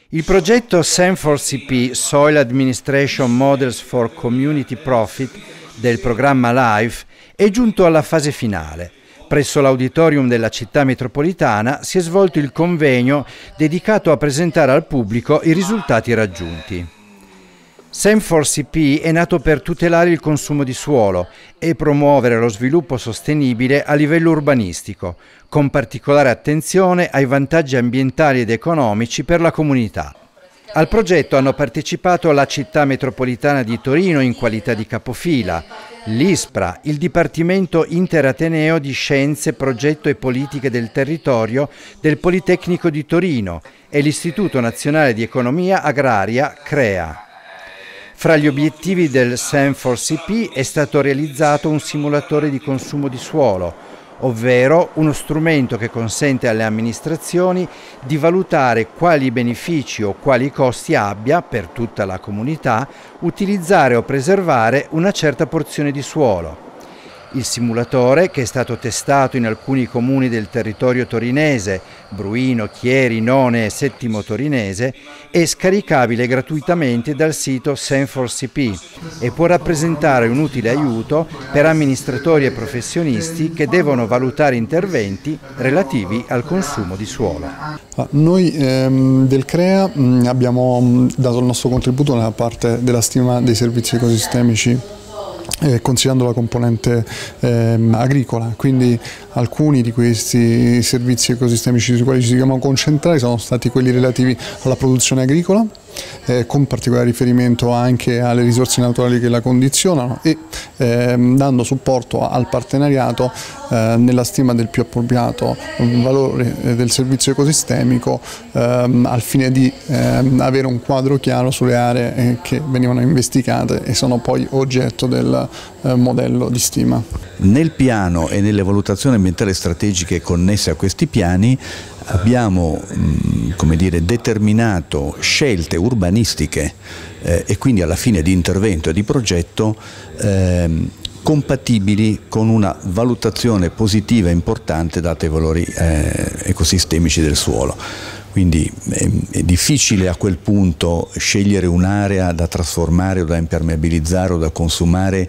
Il progetto SEM4CP Soil Administration Models for Community Profit del programma LIFE è giunto alla fase finale. Presso l'auditorium della città metropolitana si è svolto il convegno dedicato a presentare al pubblico i risultati raggiunti. SEM4CP è nato per tutelare il consumo di suolo e promuovere lo sviluppo sostenibile a livello urbanistico, con particolare attenzione ai vantaggi ambientali ed economici per la comunità. Al progetto hanno partecipato la città metropolitana di Torino in qualità di capofila, l'ISPRA, il Dipartimento Interateneo di Scienze, Progetto e Politiche del Territorio del Politecnico di Torino e l'Istituto Nazionale di Economia Agraria CREA. Fra gli obiettivi del SEM4CP è stato realizzato un simulatore di consumo di suolo, ovvero uno strumento che consente alle amministrazioni di valutare quali benefici o quali costi abbia per tutta la comunità utilizzare o preservare una certa porzione di suolo. Il simulatore, che è stato testato in alcuni comuni del territorio torinese, Bruino, Chieri, None e Settimo Torinese, è scaricabile gratuitamente dal sito SEM4CP e può rappresentare un utile aiuto per amministratori e professionisti che devono valutare interventi relativi al consumo di suolo. Noi del CREA abbiamo dato il nostro contributo nella parte della stima dei servizi ecosistemici, considerando la componente agricola, quindi alcuni di questi servizi ecosistemici sui quali ci siamo concentrati sono stati quelli relativi alla produzione agricola, con particolare riferimento anche alle risorse naturali che la condizionano e dando supporto al partenariato nella stima del più appropriato valore del servizio ecosistemico al fine di avere un quadro chiaro sulle aree che venivano investigate e sono poi oggetto del modello di stima. Nel piano e nelle valutazioni ambientali strategiche connesse a questi piani abbiamo determinato scelte urbanistiche e quindi alla fine di intervento e di progetto compatibili con una valutazione positiva e importante data ai valori ecosistemici del suolo. Quindi è difficile a quel punto scegliere un'area da trasformare o da impermeabilizzare o da consumare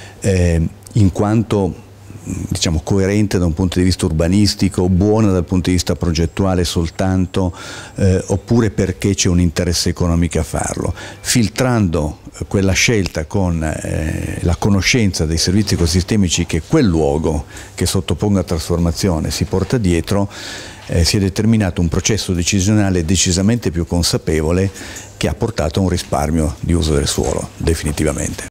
in quanto coerente da un punto di vista urbanistico, buona dal punto di vista progettuale soltanto, oppure perché c'è un interesse economico a farlo. Filtrando quella scelta con la conoscenza dei servizi ecosistemici che quel luogo che sottoponga a trasformazione si porta dietro, si è determinato un processo decisionale decisamente più consapevole che ha portato a un risparmio di uso del suolo, definitivamente.